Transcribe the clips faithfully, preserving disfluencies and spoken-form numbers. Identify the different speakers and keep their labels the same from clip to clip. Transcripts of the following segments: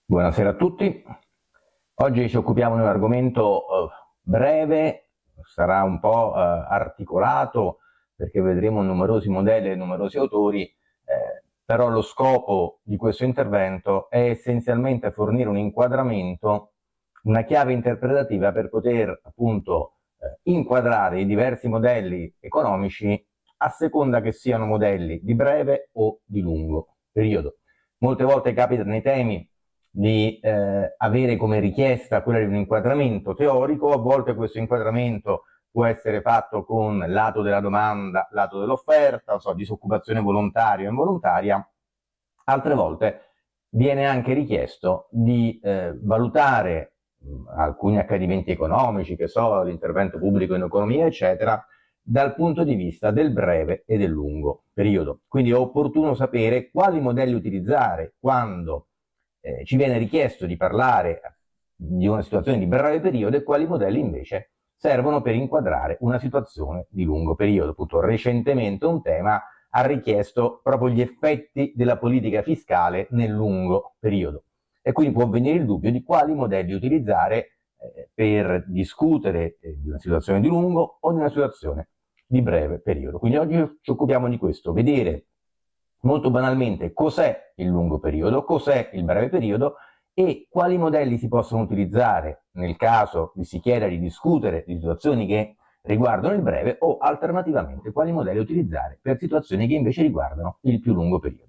Speaker 1: Buonasera a tutti. Oggi ci occupiamo di un argomento eh, breve, sarà un po' eh, articolato perché vedremo numerosi modelli e numerosi autori, eh, però lo scopo di questo intervento è essenzialmente fornire un inquadramento, una chiave interpretativa per poter appunto eh, inquadrare i diversi modelli economici a seconda che siano modelli di breve o di lungo periodo. Molte volte capita nei temi di eh, avere come richiesta quella di un inquadramento teorico, a volte questo inquadramento può essere fatto con lato della domanda, lato dell'offerta, so, disoccupazione volontaria o involontaria, altre volte viene anche richiesto di eh, valutare mh, alcuni accadimenti economici, che so, l'intervento pubblico in economia, eccetera, dal punto di vista del breve e del lungo periodo. Quindi è opportuno sapere quali modelli utilizzare quando eh, ci viene richiesto di parlare di una situazione di breve periodo e quali modelli invece servono per inquadrare una situazione di lungo periodo. Appunto, recentemente un tema ha richiesto proprio gli effetti della politica fiscale nel lungo periodo e quindi può venire il dubbio di quali modelli utilizzare eh, per discutere eh, di una situazione di lungo o di una situazione di breve periodo. Quindi oggi ci occupiamo di questo, vedere molto banalmente cos'è il lungo periodo, cos'è il breve periodo e quali modelli si possono utilizzare nel caso vi si chieda di discutere di situazioni che riguardano il breve o alternativamente quali modelli utilizzare per situazioni che invece riguardano il più lungo periodo.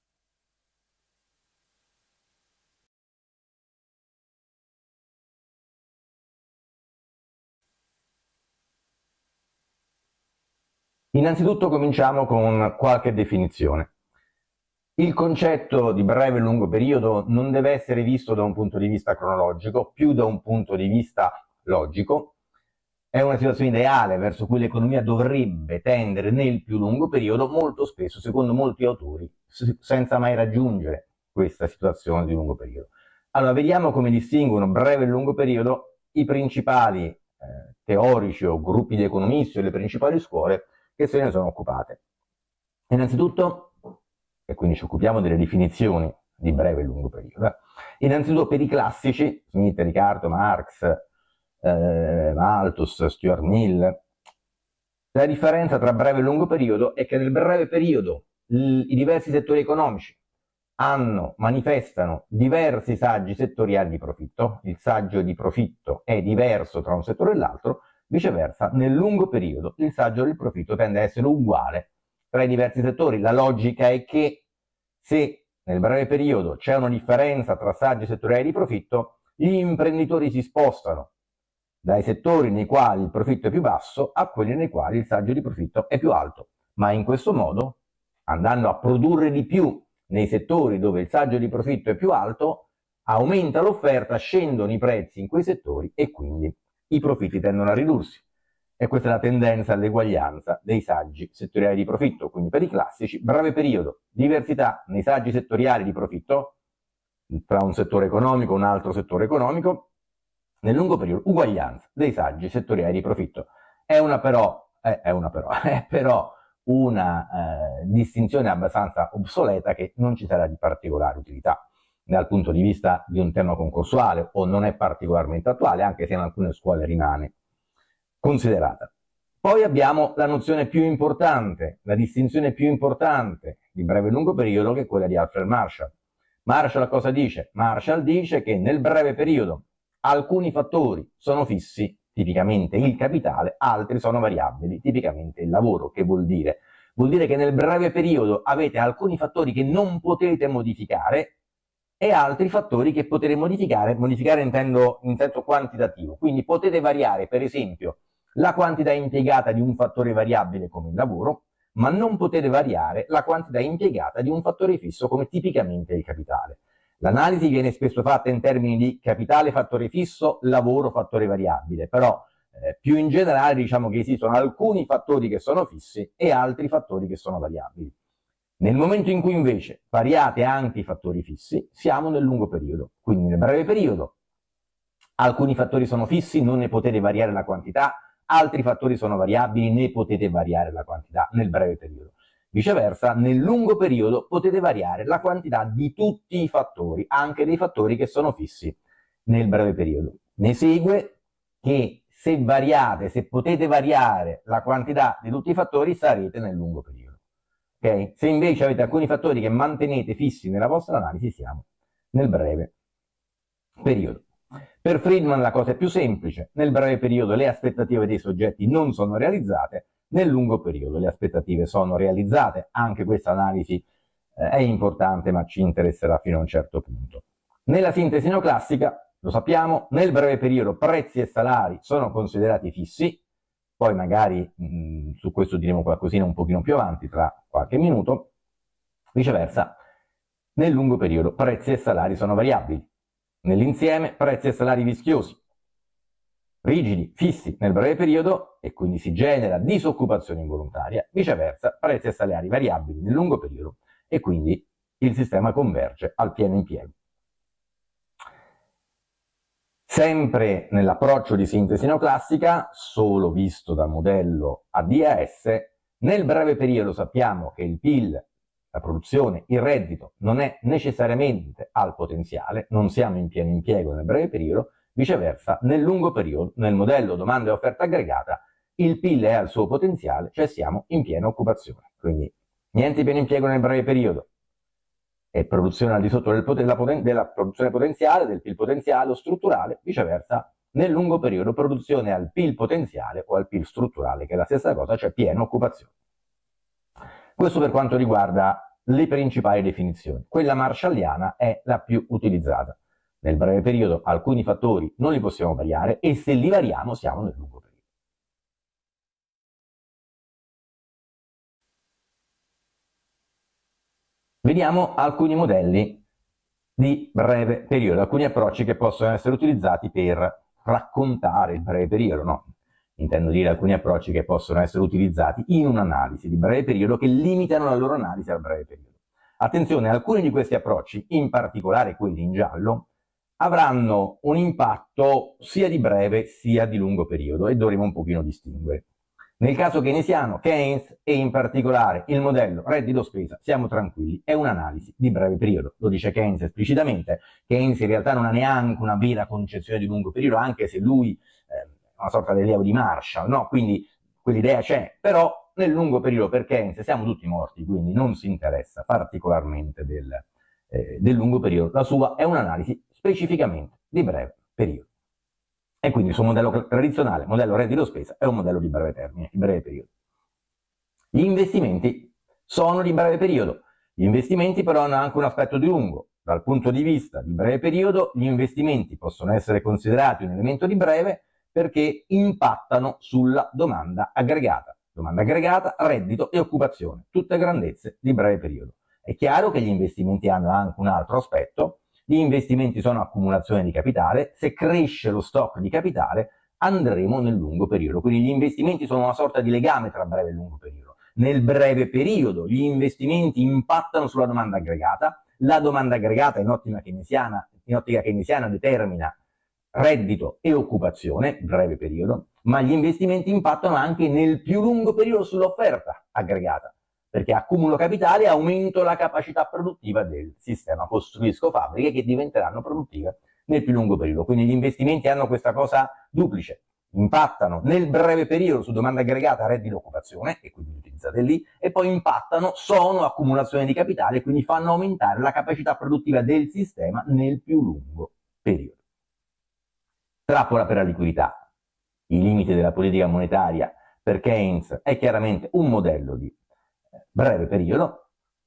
Speaker 1: Innanzitutto cominciamo con qualche definizione. Il concetto di breve e lungo periodo non deve essere visto da un punto di vista cronologico, più da un punto di vista logico. È una situazione ideale verso cui l'economia dovrebbe tendere nel più lungo periodo, molto spesso, secondo molti autori, senza mai raggiungere questa situazione di lungo periodo. Allora, vediamo come distinguono breve e lungo periodo i principali eh, teorici o gruppi di economisti o le principali scuole che se ne sono occupate. Innanzitutto, e quindi ci occupiamo delle definizioni di breve e lungo periodo, innanzitutto per i classici, Smith, Ricardo, Marx, eh, Malthus, Stuart Mill, la differenza tra breve e lungo periodo è che nel breve periodo i diversi settori economici hanno, manifestano diversi saggi settoriali di profitto, il saggio di profitto è diverso tra un settore e l'altro, viceversa nel lungo periodo il saggio del profitto tende a essere uguale tra i diversi settori. La logica è che se nel breve periodo c'è una differenza tra saggi settoriali di profitto, gli imprenditori si spostano dai settori nei quali il profitto è più basso a quelli nei quali il saggio di profitto è più alto, ma in questo modo, andando a produrre di più nei settori dove il saggio di profitto è più alto, aumenta l'offerta, scendono i prezzi in quei settori e quindi i profitti tendono a ridursi. E questa è la tendenza all'eguaglianza dei saggi settoriali di profitto. Quindi per i classici, breve periodo, diversità nei saggi settoriali di profitto, tra un settore economico e un altro settore economico, nel lungo periodo uguaglianza dei saggi settoriali di profitto. È una però, è, è una però, è però una eh, distinzione abbastanza obsoleta che non ci sarà di particolare utilità dal punto di vista di un tema concorsuale o non è particolarmente attuale, anche se in alcune scuole rimane considerata. Poi abbiamo la nozione più importante, la distinzione più importante di breve e lungo periodo, che è quella di Alfred Marshall. Marshall cosa dice? Marshall dice che nel breve periodo alcuni fattori sono fissi, tipicamente il capitale, altri sono variabili, tipicamente il lavoro. Che vuol dire? Vuol dire che nel breve periodo avete alcuni fattori che non potete modificare e altri fattori che potete modificare, modificare intendo in senso quantitativo. Quindi potete variare, per esempio, la quantità impiegata di un fattore variabile come il lavoro, ma non potete variare la quantità impiegata di un fattore fisso come tipicamente il capitale. L'analisi viene spesso fatta in termini di capitale fattore fisso, lavoro fattore variabile, però eh, più in generale diciamo che esistono alcuni fattori che sono fissi e altri fattori che sono variabili. Nel momento in cui invece variate anche i fattori fissi, siamo nel lungo periodo. Quindi nel breve periodo alcuni fattori sono fissi, non ne potete variare la quantità, altri fattori sono variabili, ne potete variare la quantità nel breve periodo. Viceversa, nel lungo periodo potete variare la quantità di tutti i fattori, anche dei fattori che sono fissi nel breve periodo. Ne segue che se variate, se potete variare la quantità di tutti i fattori, sarete nel lungo periodo. Okay? Se invece avete alcuni fattori che mantenete fissi nella vostra analisi, siamo nel breve periodo. Per Friedman la cosa è più semplice: nel breve periodo le aspettative dei soggetti non sono realizzate, nel lungo periodo le aspettative sono realizzate. Anche questa analisi eh, è importante, ma ci interesserà fino a un certo punto. Nella sintesi neoclassica, lo sappiamo, nel breve periodo prezzi e salari sono considerati fissi, poi magari mh, su questo diremo qualcosina un pochino più avanti, tra qualche minuto. Viceversa, nel lungo periodo prezzi e salari sono variabili. Nell'insieme prezzi e salari vischiosi, rigidi, fissi nel breve periodo, e quindi si genera disoccupazione involontaria. Viceversa, prezzi e salari variabili nel lungo periodo, e quindi il sistema converge al pieno impiego. Sempre nell'approccio di sintesi neoclassica, solo visto dal modello A D A S, nel breve periodo sappiamo che il P I L, la produzione, il reddito non è necessariamente al potenziale, non siamo in pieno impiego nel breve periodo. Viceversa, nel lungo periodo, nel modello domanda e offerta aggregata, il P I L è al suo potenziale, cioè siamo in piena occupazione. Quindi niente pieno impiego nel breve periodo e produzione al di sotto del poten- della, poten- della produzione potenziale, del P I L potenziale o strutturale. Viceversa, nel lungo periodo produzione al P I L potenziale o al P I L strutturale, che è la stessa cosa, cioè piena occupazione. Questo per quanto riguarda le principali definizioni. Quella marshalliana è la più utilizzata. Nel breve periodo alcuni fattori non li possiamo variare, e se li variamo siamo nel lungo periodo. Vediamo alcuni modelli di breve periodo, alcuni approcci che possono essere utilizzati per raccontare il breve periodo, no? Intendo dire alcuni approcci che possono essere utilizzati in un'analisi di breve periodo, che limitano la loro analisi al breve periodo. Attenzione, alcuni di questi approcci, in particolare quelli in giallo, avranno un impatto sia di breve sia di lungo periodo, e dovremo un pochino distinguere. Nel caso keynesiano, Keynes e in particolare il modello reddito-spesa, siamo tranquilli, è un'analisi di breve periodo. Lo dice Keynes esplicitamente. Keynes in realtà non ha neanche una vera concezione di lungo periodo, anche se lui è una sorta di allievo di Marshall, no? Quindi quell'idea c'è, però nel lungo periodo per Keynes siamo tutti morti, quindi non si interessa particolarmente del, eh, del lungo periodo. La sua è un'analisi specificamente di breve periodo. E quindi il suo modello tradizionale, modello reddito-spesa, è un modello di breve termine, di breve periodo. Gli investimenti sono di breve periodo. Gli investimenti però hanno anche un aspetto di lungo. Dal punto di vista di breve periodo, gli investimenti possono essere considerati un elemento di breve perché impattano sulla domanda aggregata. Domanda aggregata, reddito e occupazione, tutte grandezze di breve periodo. È chiaro che gli investimenti hanno anche un altro aspetto. Gli investimenti sono accumulazione di capitale. Se cresce lo stock di capitale andremo nel lungo periodo, quindi gli investimenti sono una sorta di legame tra breve e lungo periodo. Nel breve periodo gli investimenti impattano sulla domanda aggregata, la domanda aggregata in ottica keynesiana, in ottica keynesiana determina reddito e occupazione, breve periodo, ma gli investimenti impattano anche nel più lungo periodo sull'offerta aggregata, perché accumulo capitale e aumento la capacità produttiva del sistema, costruisco fabbriche che diventeranno produttive nel più lungo periodo. Quindi gli investimenti hanno questa cosa duplice: impattano nel breve periodo su domanda aggregata, reddito e occupazione, e quindi utilizzate lì, e poi impattano, sono accumulazione di capitale e quindi fanno aumentare la capacità produttiva del sistema nel più lungo periodo. Trappola per la liquidità. I limiti della politica monetaria per Keynes è chiaramente un modello di breve periodo.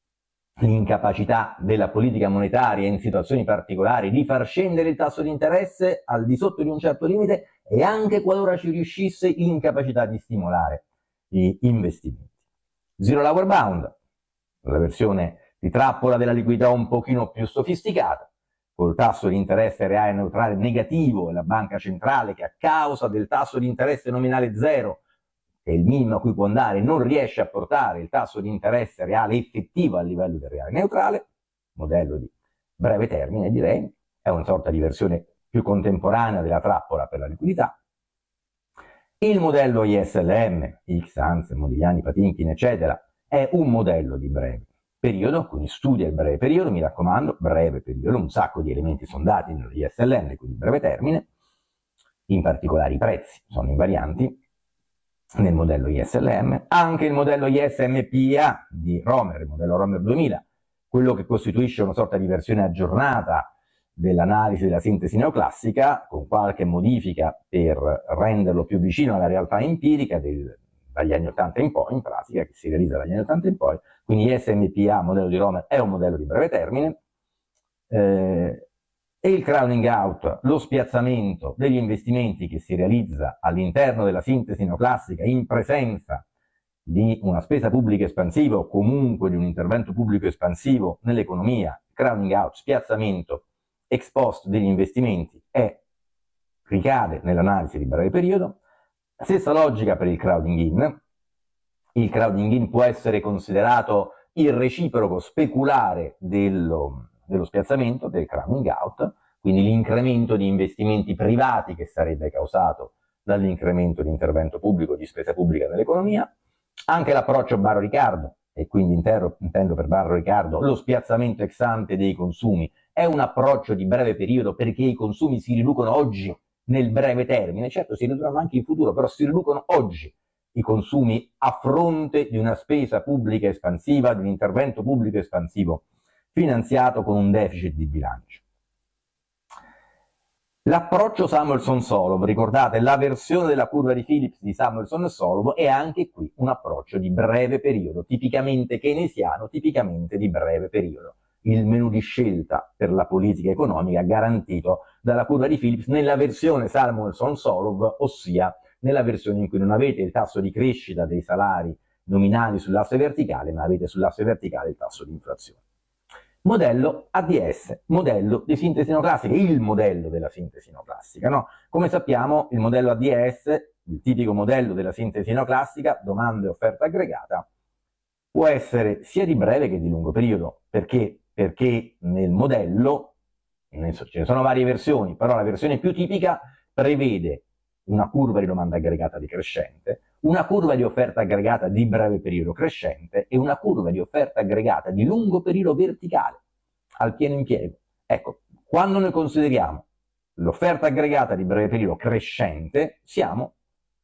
Speaker 1: L'incapacità della politica monetaria in situazioni particolari di far scendere il tasso di interesse al di sotto di un certo limite, e anche qualora ci riuscisse l'incapacità di stimolare gli investimenti. Zero Lower Bound, la versione di trappola della liquidità un pochino più sofisticata, col tasso di interesse reale neutrale negativo e la banca centrale che a causa del tasso di interesse nominale zero, che è il minimo a cui può andare, non riesce a portare il tasso di interesse reale effettivo al livello del reale neutrale. Modello di breve termine, direi, è una sorta di versione più contemporanea della trappola per la liquidità. Il modello I S L M, X, Hansen, Modigliani, Patinkin, eccetera, è è un modello di breve periodo, quindi studia il breve periodo, mi raccomando, breve periodo, un sacco di elementi sono dati nello I S L M, quindi breve termine, in particolare i prezzi sono invarianti nel modello I S L M, anche il modello I S M P A di Romer, il modello Romer duemila, quello che costituisce una sorta di versione aggiornata dell'analisi della sintesi neoclassica, con qualche modifica per renderlo più vicino alla realtà empirica del, dagli anni ottanta in poi, in pratica, che si realizza dagli anni ottanta in poi. Quindi I S M P A, modello di Romer, è un modello di breve termine, eh, e il crowding out, lo spiazzamento degli investimenti che si realizza all'interno della sintesi neoclassica in presenza di una spesa pubblica espansiva o comunque di un intervento pubblico espansivo nell'economia, crowding out, spiazzamento ex post degli investimenti, è, ricade nell'analisi di breve periodo. Stessa logica per il crowding in. Il crowding in può essere considerato il reciproco speculare dello, dello spiazzamento, del crowding out, quindi l'incremento di investimenti privati che sarebbe causato dall'incremento di intervento pubblico, di spesa pubblica nell'economia. Anche l'approccio Barro-Riccardo, e quindi intero, intendo per Barro-Riccardo lo spiazzamento ex ante dei consumi, è un approccio di breve periodo perché i consumi si riducono oggi nel breve termine, certo si ridurranno anche in futuro, però si riducono oggi i consumi a fronte di una spesa pubblica espansiva, di un intervento pubblico espansivo finanziato con un deficit di bilancio. L'approccio Samuelson-Solov, ricordate la versione della curva di Phillips di Samuelson e Solov, è anche qui un approccio di breve periodo, tipicamente keynesiano, tipicamente di breve periodo. Il menu di scelta per la politica economica garantito dalla curva di Phillips nella versione Samuelson-Solov, ossia nella versione in cui non avete il tasso di crescita dei salari nominali sull'asse verticale, ma avete sull'asse verticale il tasso di inflazione. Modello A D S, modello di sintesi neoclassica, il modello della sintesi neoclassica, no? Come sappiamo, il modello A D S, il tipico modello della sintesi neoclassica, domanda e offerta aggregata, può essere sia di breve che di lungo periodo. Perché? Perché nel modello, ce ne sono varie versioni, però la versione più tipica prevede una curva di domanda aggregata decrescente, una curva di offerta aggregata di breve periodo crescente e una curva di offerta aggregata di lungo periodo verticale, al pieno impiego. Ecco, quando noi consideriamo l'offerta aggregata di breve periodo crescente, siamo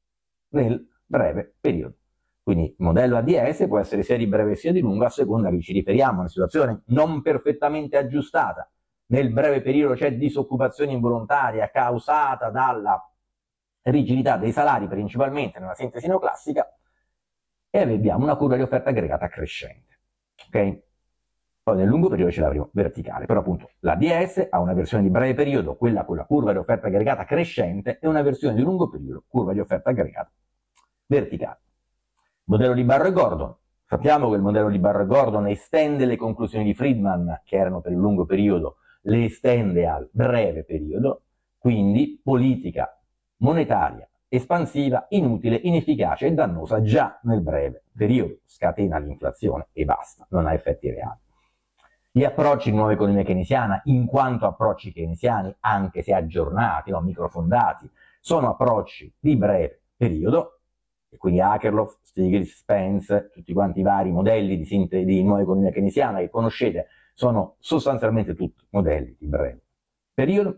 Speaker 1: nel breve periodo. Quindi il modello A D S può essere sia di breve sia di lungo, a seconda che ci riferiamo a una situazione non perfettamente aggiustata. Nel breve periodo c'è disoccupazione involontaria causata dalla rigidità dei salari, principalmente nella sintesi neoclassica, e abbiamo una curva di offerta aggregata crescente. Ok? Poi nel lungo periodo ce l'avremo verticale, però appunto l'A D S ha una versione di breve periodo, quella con la curva di offerta aggregata crescente, e una versione di lungo periodo, curva di offerta aggregata verticale. Modello di Barro e Gordon. Sappiamo che il modello di Barro e Gordon estende le conclusioni di Friedman, che erano per il lungo periodo, le estende al breve periodo, quindi politica monetaria espansiva, inutile, inefficace e dannosa già nel breve periodo, scatena l'inflazione e basta, non ha effetti reali. Gli approcci di nuova economia keynesiana, in quanto approcci keynesiani, anche se aggiornati, no, microfondati, sono approcci di breve periodo, e quindi Akerlof, Stiglitz, Spence, tutti quanti i vari modelli di, sintesi di nuova economia keynesiana che conoscete, sono sostanzialmente tutti modelli di breve periodo.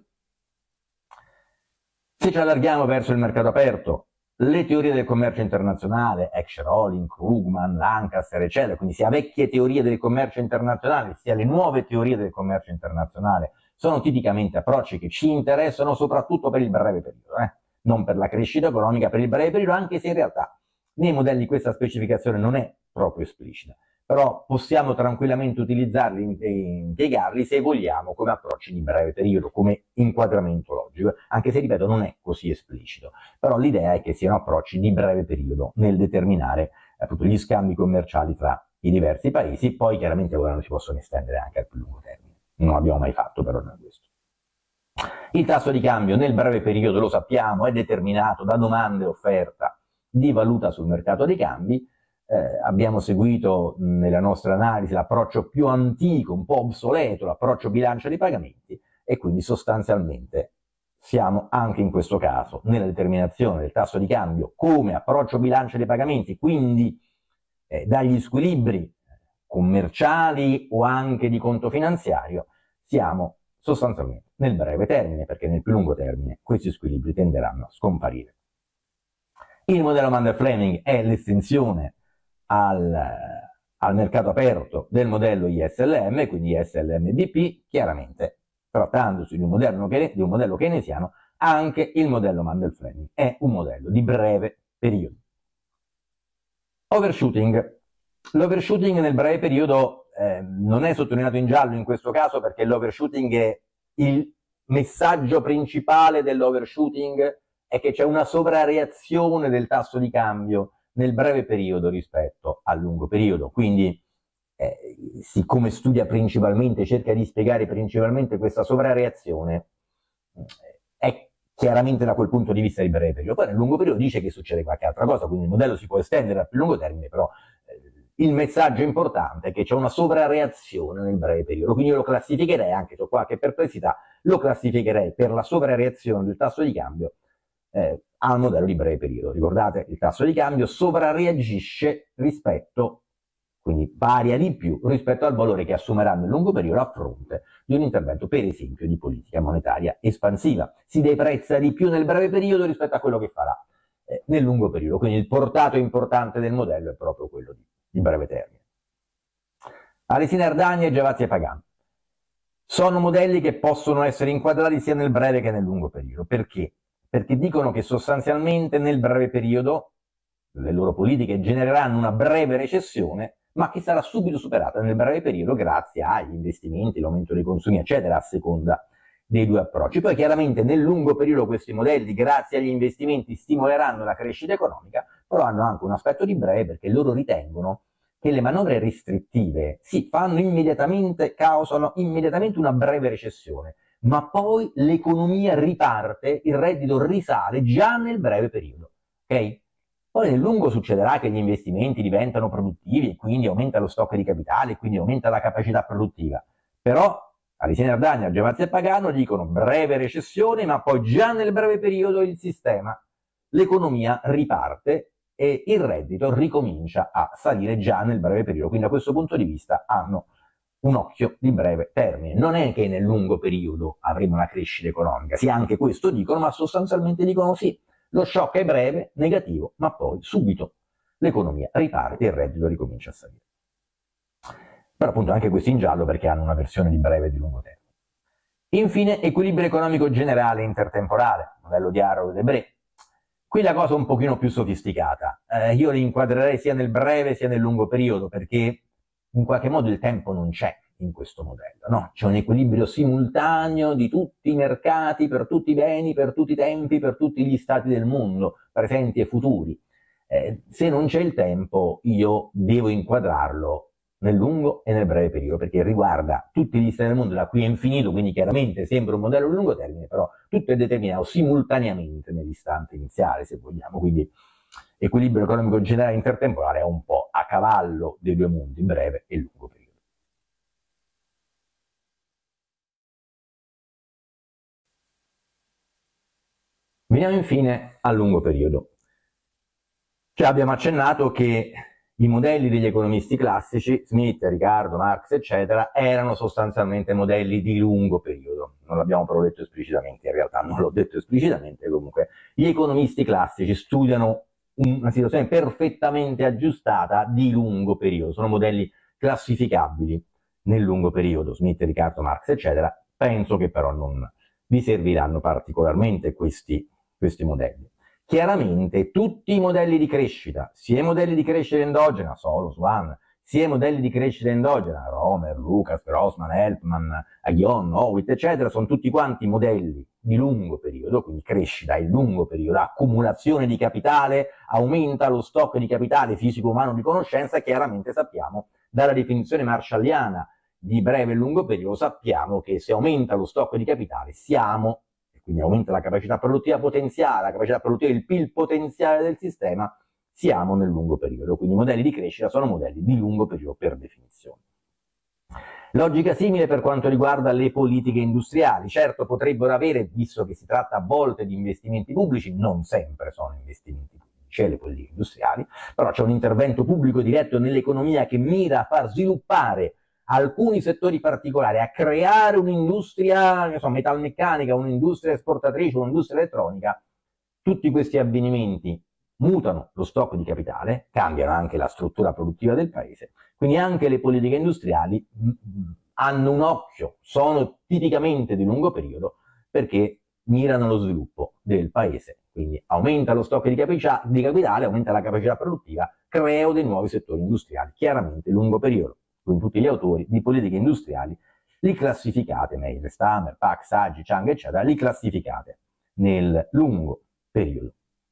Speaker 1: Se ci allarghiamo verso il mercato aperto, le teorie del commercio internazionale, Exner-Olin, Krugman, Lancaster, eccetera, quindi sia vecchie teorie del commercio internazionale, sia le nuove teorie del commercio internazionale, sono tipicamente approcci che ci interessano soprattutto per il breve periodo, eh? Non per la crescita economica, per il breve periodo, anche se in realtà nei modelli questa specificazione non è proprio esplicita. Però possiamo tranquillamente utilizzarli e impiegarli se vogliamo come approcci di breve periodo, come inquadramento logico, anche se, ripeto, non è così esplicito. Però l'idea è che siano approcci di breve periodo nel determinare appunto gli scambi commerciali tra i diversi paesi, poi chiaramente ora non si possono estendere anche al più lungo termine. Non l'abbiamo mai fatto però noi questo. Il tasso di cambio nel breve periodo, lo sappiamo, è determinato da domanda e offerta di valuta sul mercato dei cambi. Eh, abbiamo seguito mh, nella nostra analisi l'approccio più antico, un po' obsoleto, l'approccio bilancia dei pagamenti, e quindi sostanzialmente siamo anche in questo caso nella determinazione del tasso di cambio come approccio bilancia dei pagamenti, quindi eh, dagli squilibri commerciali o anche di conto finanziario, siamo sostanzialmente nel breve termine, perché nel più lungo termine questi squilibri tenderanno a scomparire. Il modello Mundell-Fleming è l'estensione al, al mercato aperto del modello I S L M, quindi I S L M B P, chiaramente trattandosi di un modello, di un modello keynesiano, anche il modello Mundell-Fleming è un modello di breve periodo. Overshooting. L'overshooting nel breve periodo eh, non è sottolineato in giallo in questo caso perché l'overshooting è il messaggio principale dell'overshooting è che c'è una sovrareazione del tasso di cambio nel breve periodo rispetto al lungo periodo. Quindi, eh, siccome studia principalmente, cerca di spiegare principalmente questa sovrareazione, eh, è chiaramente da quel punto di vista di breve periodo. Poi nel lungo periodo dice che succede qualche altra cosa, quindi il modello si può estendere a più lungo termine, però il messaggio importante è che c'è una sovrareazione nel breve periodo, quindi io lo classificherei, anche se ho qualche perplessità, lo classificherei per la sovrareazione del tasso di cambio eh, al modello di breve periodo. Ricordate, il tasso di cambio sovrareagisce rispetto, quindi varia di più rispetto al valore che assumerà nel lungo periodo a fronte di un intervento, per esempio, di politica monetaria espansiva. Si deprezza di più nel breve periodo rispetto a quello che farà eh, nel lungo periodo, quindi il portato importante del modello è proprio quello di di breve termine. Alesina Ardani e Gervasio Pagan sono modelli che possono essere inquadrati sia nel breve che nel lungo periodo. Perché? Perché dicono che sostanzialmente nel breve periodo le loro politiche genereranno una breve recessione, ma che sarà subito superata nel breve periodo grazie agli investimenti, l'aumento dei consumi, eccetera, a seconda dei due approcci. Poi chiaramente nel lungo periodo questi modelli, grazie agli investimenti, stimoleranno la crescita economica, però hanno anche un aspetto di breve perché loro ritengono che le manovre restrittive si fanno immediatamente, causano immediatamente una breve recessione, ma poi l'economia riparte, il reddito risale già nel breve periodo, ok? Poi nel lungo succederà che gli investimenti diventano produttivi e quindi aumenta lo stock di capitale e quindi aumenta la capacità produttiva, però Alesina Ardani, Gervasio Pagano dicono breve recessione, ma poi già nel breve periodo il sistema, l'economia riparte e il reddito ricomincia a salire già nel breve periodo. Quindi da questo punto di vista hanno un occhio di breve termine. Non è che nel lungo periodo avremo una crescita economica, sì, anche questo dicono, ma sostanzialmente dicono sì, lo shock è breve, negativo, ma poi subito l'economia riparte e il reddito ricomincia a salire. Però appunto anche questi in giallo perché hanno una versione di breve e di lungo termine. Infine, equilibrio economico generale intertemporale, modello di Arrow e Debré. Qui la cosa è un pochino più sofisticata. Eh, io li inquadrerei sia nel breve sia nel lungo periodo perché in qualche modo il tempo non c'è in questo modello, no? C'è un equilibrio simultaneo di tutti i mercati, per tutti i beni, per tutti i tempi, per tutti gli stati del mondo, presenti e futuri. Eh, se non c'è il tempo, io devo inquadrarlo nel lungo e nel breve periodo, perché riguarda tutti gli stati del mondo da qui a infinito, quindi chiaramente sembra un modello di lungo termine, però tutto è determinato simultaneamente nell'istante iniziale, se vogliamo, quindi equilibrio economico generale intertemporale è un po' a cavallo dei due mondi, breve e lungo periodo. Veniamo infine al lungo periodo. Cioè abbiamo accennato che i modelli degli economisti classici, Smith, Riccardo, Marx, eccetera, erano sostanzialmente modelli di lungo periodo. Non l'abbiamo però detto esplicitamente, in realtà non l'ho detto esplicitamente, comunque gli economisti classici studiano una situazione perfettamente aggiustata di lungo periodo, sono modelli classificabili nel lungo periodo, Smith, Riccardo, Marx, eccetera. Penso che però non vi serviranno particolarmente questi, questi modelli. Chiaramente tutti i modelli di crescita, sia i modelli di crescita endogena, Soros, Swan, sia i modelli di crescita endogena, Romer, Lucas, Grossman, Helpman, Aghion, Howitt, eccetera, sono tutti quanti modelli di lungo periodo, quindi crescita è lungo periodo, accumulazione di capitale, aumenta lo stock di capitale fisico-umano di conoscenza, chiaramente sappiamo dalla definizione marshalliana di breve e lungo periodo, sappiamo che se aumenta lo stock di capitale siamo, quindi aumenta la capacità produttiva potenziale, la capacità produttiva del P I L potenziale del sistema, siamo nel lungo periodo. Quindi i modelli di crescita sono modelli di lungo periodo per definizione. Logica simile per quanto riguarda le politiche industriali. Certo potrebbero avere, visto che si tratta a volte di investimenti pubblici, non sempre sono investimenti pubblici, economici e le politiche industriali, però c'è un intervento pubblico diretto nell'economia che mira a far sviluppare alcuni settori particolari, a creare un'industria, non so, metalmeccanica, un'industria esportatrice, un'industria elettronica. Tutti questi avvenimenti mutano lo stock di capitale, cambiano anche la struttura produttiva del paese, quindi anche le politiche industriali hanno un occhio, sono tipicamente di lungo periodo perché mirano allo sviluppo del paese, quindi aumenta lo stock di, di capitale, aumenta la capacità produttiva, creo dei nuovi settori industriali, chiaramente lungo periodo. Quindi tutti gli autori di politiche industriali li classificate, Meyer, Stammer, Pak, Sagi, Chang, eccetera, li classificate nel lungo periodo.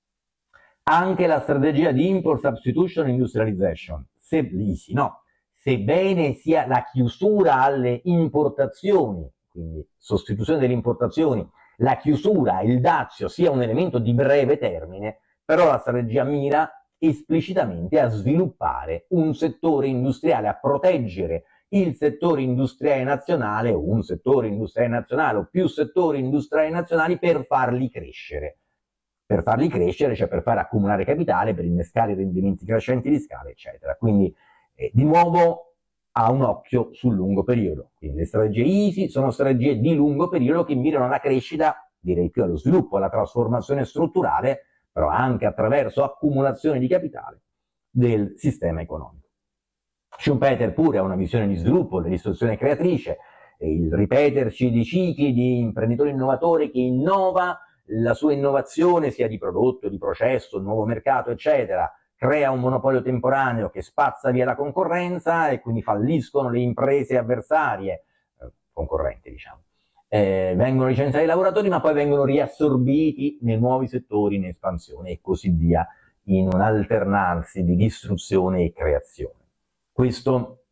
Speaker 1: Anche la strategia di import substitution industrialization, se, easy, no, sebbene sia la chiusura alle importazioni, quindi sostituzione delle importazioni, la chiusura, il dazio sia un elemento di breve termine, però la strategia mira esplicitamente a sviluppare un settore industriale, a proteggere il settore industriale nazionale o un settore industriale nazionale o più settori industriali nazionali per farli crescere. Per farli crescere, cioè per far accumulare capitale, per innescare rendimenti crescenti di scala, eccetera. Quindi, eh, di nuovo, ha un occhio sul lungo periodo. Quindi le strategie easy sono strategie di lungo periodo che mirano alla crescita, direi più allo sviluppo, alla trasformazione strutturale, però anche attraverso accumulazione di capitale del sistema economico. Schumpeter pure ha una visione di sviluppo, dell'istruzione creatrice, il ripeterci di cicli di imprenditore innovatore che innova, la sua innovazione sia di prodotto, di processo, nuovo mercato, eccetera, crea un monopolio temporaneo che spazza via la concorrenza e quindi falliscono le imprese avversarie, eh, concorrenti diciamo. Eh, vengono licenziati i lavoratori ma poi vengono riassorbiti nei nuovi settori in espansione e così via, in un alternarsi di distruzione e creazione. Questo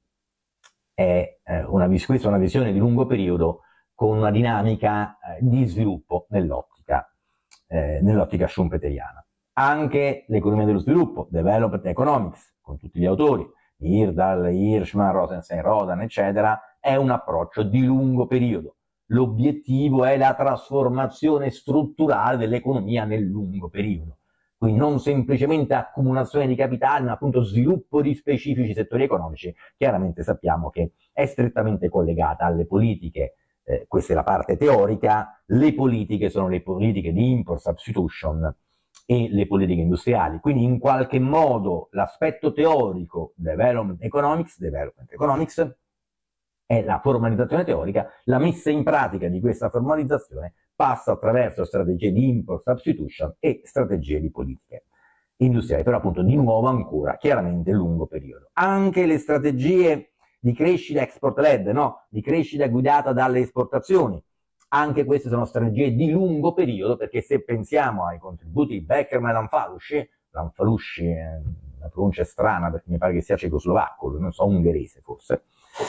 Speaker 1: è, eh, una, questa è una visione di lungo periodo con una dinamica eh, di sviluppo nell'ottica eh, nell'ottica schumpeteriana. Anche l'economia dello sviluppo, Development Economics, con tutti gli autori, Myrdal, Hirschman, Rosenstein, Rodan, eccetera, è un approccio di lungo periodo. L'obiettivo è la trasformazione strutturale dell'economia nel lungo periodo. Quindi non semplicemente accumulazione di capitali, ma appunto sviluppo di specifici settori economici. Chiaramente sappiamo che è strettamente collegata alle politiche, eh, questa è la parte teorica, le politiche sono le politiche di import substitution e le politiche industriali. Quindi in qualche modo l'aspetto teorico, development economics, development economics, è la formalizzazione teorica, la messa in pratica di questa formalizzazione passa attraverso strategie di import substitution e strategie di politiche industriali, però appunto di nuovo ancora chiaramente lungo periodo. Anche le strategie di crescita export-led, no? Di crescita guidata dalle esportazioni, anche queste sono strategie di lungo periodo, perché se pensiamo ai contributi di Beckerman e Lamfalussy, Lamfalussy è una pronuncia strana perché mi pare che sia cecoslovacco, non so, ungherese forse,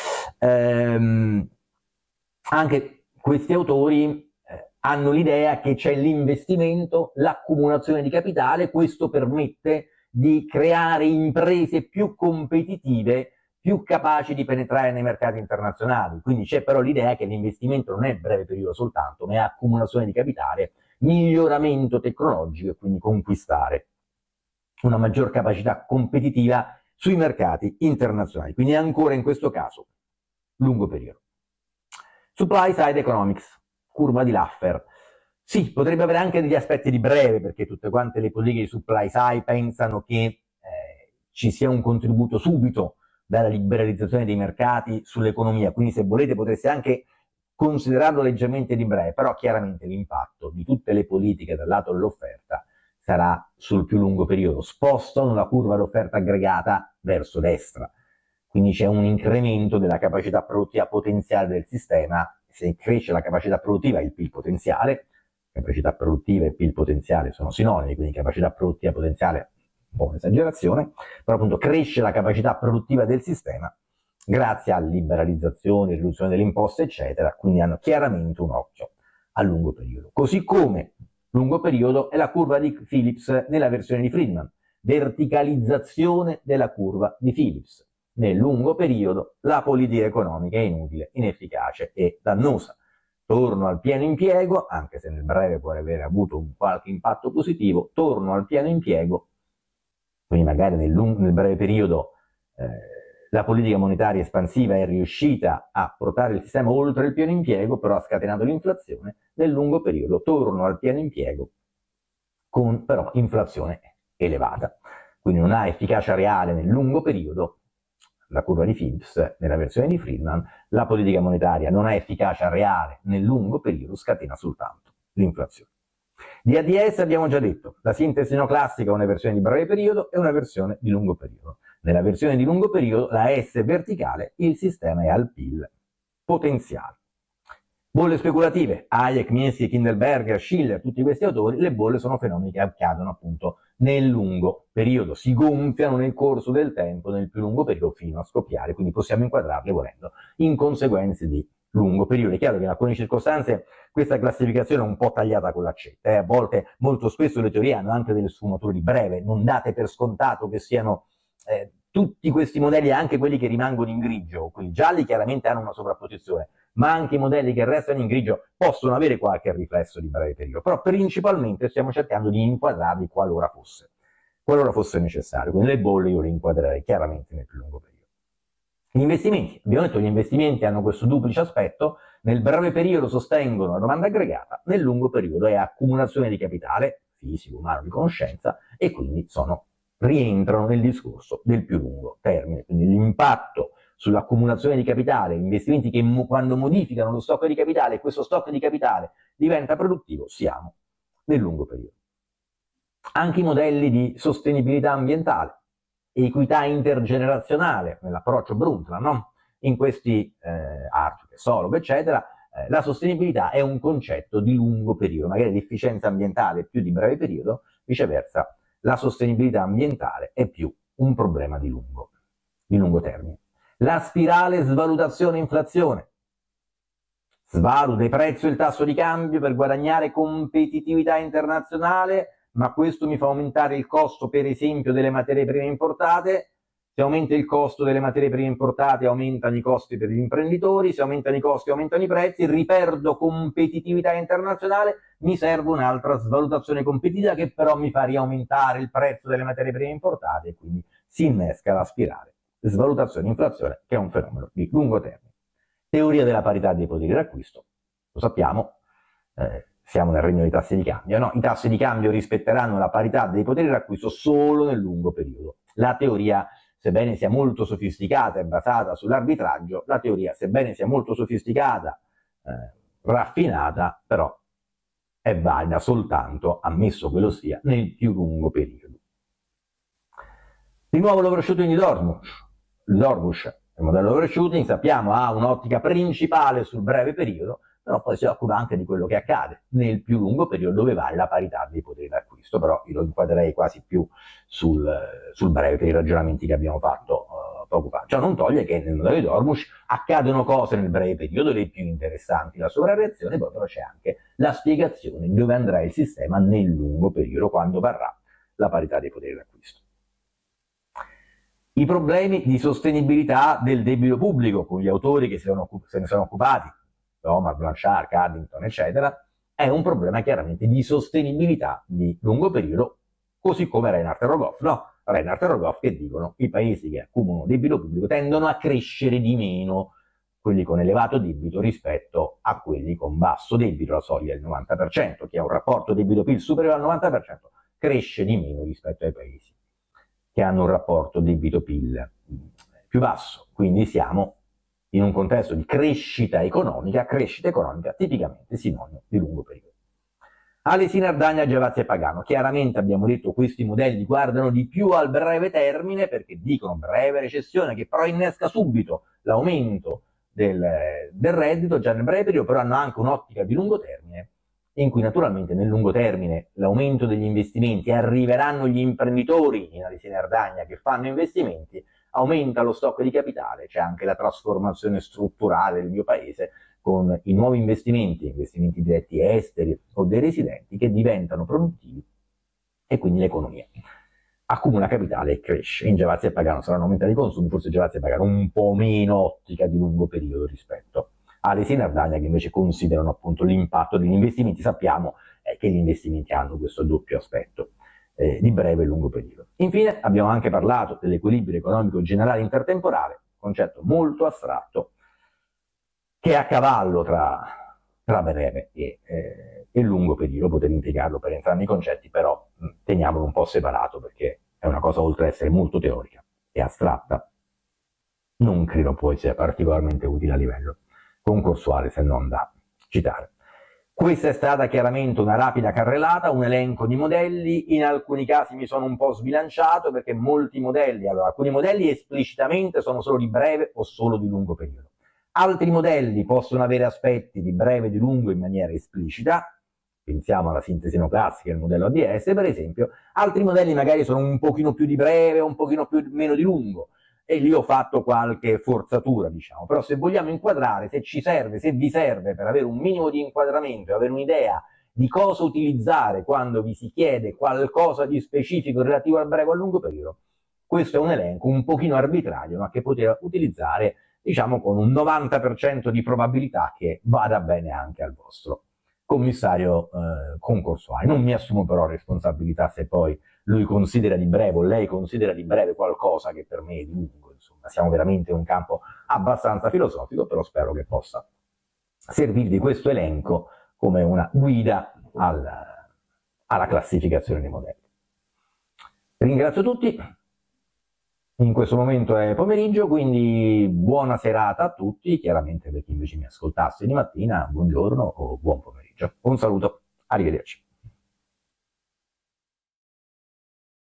Speaker 1: ehm, anche questi autori eh, hanno l'idea che c'è l'investimento, l'accumulazione di capitale, questo permette di creare imprese più competitive, più capaci di penetrare nei mercati internazionali. Quindi c'è però l'idea che l'investimento non è breve periodo soltanto, ma è accumulazione di capitale, miglioramento tecnologico e quindi conquistare una maggior capacità competitiva sui mercati internazionali. Quindi ancora in questo caso lungo periodo. Supply side economics, curva di Laffer. Sì, potrebbe avere anche degli aspetti di breve, perché tutte quante le politiche di supply side pensano che eh, ci sia un contributo subito dalla liberalizzazione dei mercati sull'economia, quindi se volete potreste anche considerarlo leggermente di breve, però chiaramente l'impatto di tutte le politiche dal lato dell'offerta sarà sul più lungo periodo, spostano la curva d'offerta aggregata verso destra, quindi c'è un incremento della capacità produttiva potenziale del sistema, se cresce la capacità produttiva il P I L potenziale, capacità produttiva e P I L potenziale sono sinonimi, quindi capacità produttiva potenziale, un po' un'esagerazione, però appunto cresce la capacità produttiva del sistema grazie a liberalizzazione, riduzione delle imposte, eccetera, quindi hanno chiaramente un occhio a lungo periodo. Così come lungo periodo è la curva di Phillips nella versione di Friedman, verticalizzazione della curva di Phillips. Nel lungo periodo la politica economica è inutile, inefficace e dannosa. Torno al pieno impiego, anche se nel breve può aver avuto un qualche impatto positivo, torno al pieno impiego quindi magari nel, nel breve periodo eh, la politica monetaria espansiva è riuscita a portare il sistema oltre il pieno impiego, però ha scatenato l'inflazione. Nel lungo periodo torno al pieno impiego con però inflazione elevata, quindi non ha efficacia reale nel lungo periodo. La curva di Phillips nella versione di Friedman, la politica monetaria non ha efficacia reale nel lungo periodo, scatena soltanto l'inflazione. Di A D S abbiamo già detto, la sintesi neoclassica è una versione di breve periodo e una versione di lungo periodo. Nella versione di lungo periodo la S è verticale, il sistema è al P I L potenziale. Bolle speculative, Hayek, Minsky, Kindleberger, Schiller, tutti questi autori, le bolle sono fenomeni che accadono appunto nel lungo periodo, si gonfiano nel corso del tempo, nel più lungo periodo fino a scoppiare, quindi possiamo inquadrarle volendo in conseguenze di lungo periodo. È chiaro che in alcune circostanze questa classificazione è un po' tagliata con l'accetta, eh? A volte, molto spesso le teorie hanno anche delle sfumature di breve, non date per scontato che siano eh, tutti questi modelli, anche quelli che rimangono in grigio, quelli gialli chiaramente hanno una sovrapposizione, ma anche i modelli che restano in grigio possono avere qualche riflesso di breve periodo, però principalmente stiamo cercando di inquadrarli qualora fosse, qualora fosse necessario, quindi le bolle io le inquadrerei chiaramente nel più lungo periodo. Gli investimenti, abbiamo detto che gli investimenti hanno questo duplice aspetto, nel breve periodo sostengono la domanda aggregata, nel lungo periodo è accumulazione di capitale, fisico, umano, di conoscenza, e quindi sono, rientrano nel discorso del più lungo termine, quindi l'impatto sull'accumulazione di capitale, gli investimenti che mo quando modificano lo stock di capitale e questo stock di capitale diventa produttivo, siamo nel lungo periodo. Anche i modelli di sostenibilità ambientale, equità intergenerazionale, nell'approccio Brundtland, no? In questi eh, Arthur, Solov, eccetera, eh, la sostenibilità è un concetto di lungo periodo, magari l'efficienza ambientale è più di breve periodo, viceversa la sostenibilità ambientale è più un problema di lungo, di lungo termine. La spirale svalutazione-inflazione. Svaluta il prezzo e il tasso di cambio per guadagnare competitività internazionale, ma questo mi fa aumentare il costo, per esempio, delle materie prime importate. Se aumenta il costo delle materie prime importate, aumentano i costi per gli imprenditori, se aumentano i costi, aumentano i prezzi, riperdo competitività internazionale, mi serve un'altra svalutazione competitiva che però mi fa riaumentare il prezzo delle materie prime importate e quindi si innesca la spirale svalutazione-inflazione, che è un fenomeno di lungo termine. Teoria della parità dei poteri d'acquisto, lo sappiamo, eh, siamo nel regno dei tassi di cambio, no? I tassi di cambio rispetteranno la parità dei poteri d'acquisto solo nel lungo periodo. La teoria, sebbene sia molto sofisticata e basata sull'arbitraggio, la teoria, sebbene sia molto sofisticata, eh, raffinata, però è valida soltanto, ammesso che lo sia, nel più lungo periodo. Di nuovo l'overshooting di Dormusch. Dormusch, il modello overshooting, sappiamo, ha un'ottica principale sul breve periodo, però poi si occupa anche di quello che accade nel più lungo periodo dove vale la parità dei poteri d'acquisto, però io lo inquadrerei quasi più sul, sul breve per i ragionamenti che abbiamo fatto uh, poco fa. Ciò non toglie che nel modello di Dormusch accadono cose nel breve periodo, le più interessanti, la sovrareazione, poi però c'è anche la spiegazione di dove andrà il sistema nel lungo periodo, quando varrà la parità dei poteri d'acquisto. I problemi di sostenibilità del debito pubblico, con gli autori che se ne sono occupati, Thomas, Blanchard, Caddington, eccetera, è un problema chiaramente di sostenibilità di lungo periodo, così come Reinhardt e Rogoff, no? Reinhardt e Rogoff che dicono che i paesi che accumulano debito pubblico tendono a crescere di meno, quelli con elevato debito rispetto a quelli con basso debito, la soglia del novanta per cento, che ha un rapporto debito P I L superiore al novanta per cento, cresce di meno rispetto ai paesi che hanno un rapporto debito P I L più basso, quindi siamo in un contesto di crescita economica, crescita economica tipicamente sinonimo di lungo periodo. Alesina, Ardagna, Giavazzi e Pagano. Chiaramente abbiamo detto questi modelli guardano di più al breve termine perché dicono breve recessione che però innesca subito l'aumento del, del reddito già nel breve periodo, però hanno anche un'ottica di lungo termine in cui naturalmente nel lungo termine l'aumento degli investimenti, arriveranno gli imprenditori in Alesina e Ardagna che fanno investimenti, aumenta lo stock di capitale, c'è anche la trasformazione strutturale del mio paese con i nuovi investimenti, investimenti diretti esteri o dei residenti che diventano produttivi e quindi l'economia accumula capitale e cresce. In Giavazzi e Pagano saranno aumentati i consumi, forse Giavazzi e Pagano un po' meno ottica di lungo periodo rispetto Alesina e Ardagna che invece considerano appunto l'impatto degli investimenti. Sappiamo eh, che gli investimenti hanno questo doppio aspetto eh, di breve e lungo periodo. Infine abbiamo anche parlato dell'equilibrio economico generale intertemporale, concetto molto astratto che è a cavallo tra, tra breve e, eh, e lungo periodo. Potete impiegarlo per entrambi i concetti, però mh, teniamolo un po' separato, perché è una cosa, oltre ad essere molto teorica e astratta, non credo poi sia particolarmente utile a livello concorsuale, se non da citare. Questa è stata chiaramente una rapida carrellata, un elenco di modelli. In alcuni casi mi sono un po' sbilanciato, perché molti modelli, allora alcuni modelli esplicitamente sono solo di breve o solo di lungo periodo. Altri modelli possono avere aspetti di breve e di lungo in maniera esplicita, pensiamo alla sintesi neoclassica, il modello A D S per esempio. Altri modelli magari sono un pochino più di breve o un pochino più, meno di lungo, e lì ho fatto qualche forzatura, diciamo. Però se vogliamo inquadrare, se ci serve, se vi serve per avere un minimo di inquadramento e avere un'idea di cosa utilizzare quando vi si chiede qualcosa di specifico relativo al breve o al lungo periodo, questo è un elenco un pochino arbitrario, ma che potete utilizzare, diciamo, con un novanta per cento di probabilità che vada bene anche al vostro commissario eh, concorsuale. Non mi assumo però responsabilità se poi lui considera di breve o lei considera di breve qualcosa che per me è di lungo. Insomma, siamo veramente in un campo abbastanza filosofico, però spero che possa servirvi questo elenco come una guida al, alla classificazione dei modelli. Ringrazio tutti. In questo momento è pomeriggio, quindi buona serata a tutti. Chiaramente per chi invece mi ascoltasse di mattina, buongiorno o buon pomeriggio. Un saluto, arrivederci.